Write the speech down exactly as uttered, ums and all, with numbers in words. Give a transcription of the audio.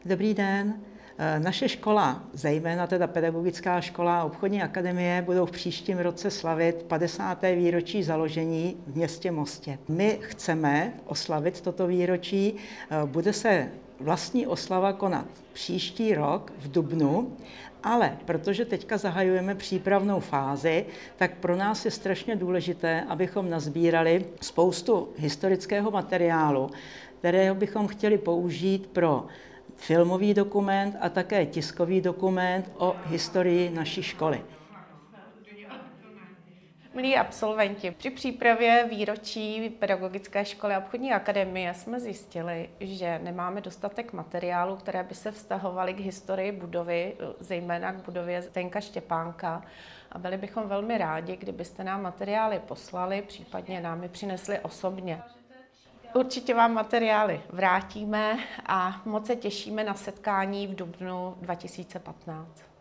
Dobrý den. Naše škola, zejména teda Pedagogická škola a obchodní akademie, budou v příštím roce slavit padesáté výročí založení v městě Mostě. My chceme oslavit toto výročí, bude se vlastní oslava konat příští rok v dubnu, ale protože teďka zahajujeme přípravnou fázi, tak pro nás je strašně důležité, abychom nazbírali spoustu historického materiálu, kterého bychom chtěli použít pro filmový dokument a také tiskový dokument o historii naší školy. Milí absolventi, při přípravě výročí Pedagogické školy a obchodní akademie jsme zjistili, že nemáme dostatek materiálů, které by se vztahovaly k historii budovy, zejména k budově Zdeňka Štěpánka. A byli bychom velmi rádi, kdybyste nám materiály poslali, případně nám je přinesli osobně. Určitě vám materiály vrátíme a moc se těšíme na setkání v dubnu dva tisíce patnáct.